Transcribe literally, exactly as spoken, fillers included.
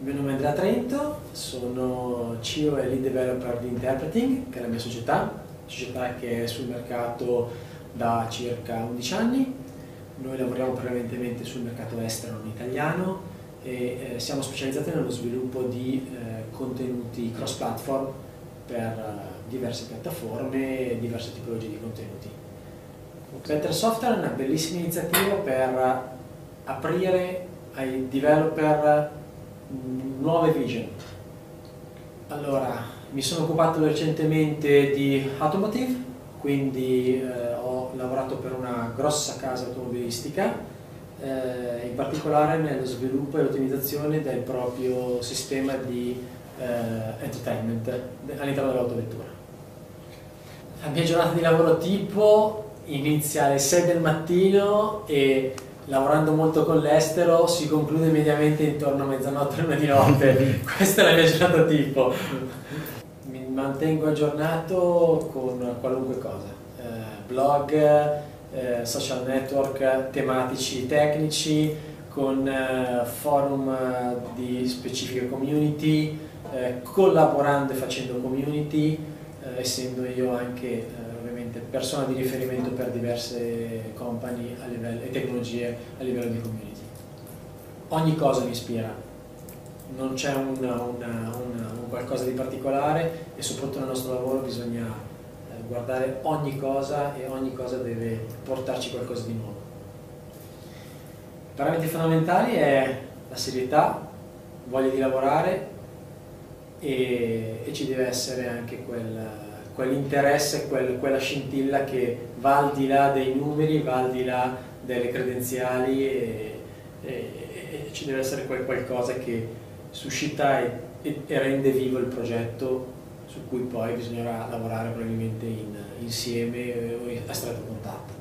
Il mio nome è Andrea Trento, sono C E O e Lead Developer di Interpreting, che è la mia società, società che è sul mercato da circa undici anni. Noi lavoriamo prevalentemente sul mercato estero non italiano e eh, siamo specializzati nello sviluppo di eh, contenuti cross-platform per eh, diverse piattaforme e diverse tipologie di contenuti. Better Software è una bellissima iniziativa per aprire ai developer nuove vision. Allora, mi sono occupato recentemente di automotive, quindi eh, ho lavorato per una grossa casa automobilistica, eh, in particolare nello sviluppo e l'ottimizzazione del proprio sistema di eh, entertainment all'interno dell'autovettura. La mia giornata di lavoro tipo inizia alle sei del mattino e lavorando molto con l'estero si conclude mediamente intorno a mezzanotte, l'una di notte. Questa è la mia giornata tipo. Mi mantengo aggiornato con qualunque cosa, eh, blog, eh, social network tematici, tecnici, con eh, forum di specifiche community, eh, collaborando e facendo community, eh, essendo io anche eh, persona di riferimento per diverse company a livello, e tecnologie a livello di community. Ogni cosa mi ispira, non c'è un, un qualcosa di particolare e soprattutto nel nostro lavoro bisogna eh, guardare ogni cosa e ogni cosa deve portarci qualcosa di nuovo. I parametri fondamentali è la serietà, voglia di lavorare e, e ci deve essere anche quel quell'interesse, quel, quella scintilla che va al di là dei numeri, va al di là delle credenziali e, e, e ci deve essere quel qualcosa che suscita e, e, e rende vivo il progetto su cui poi bisognerà lavorare probabilmente in, insieme o a stretto contatto.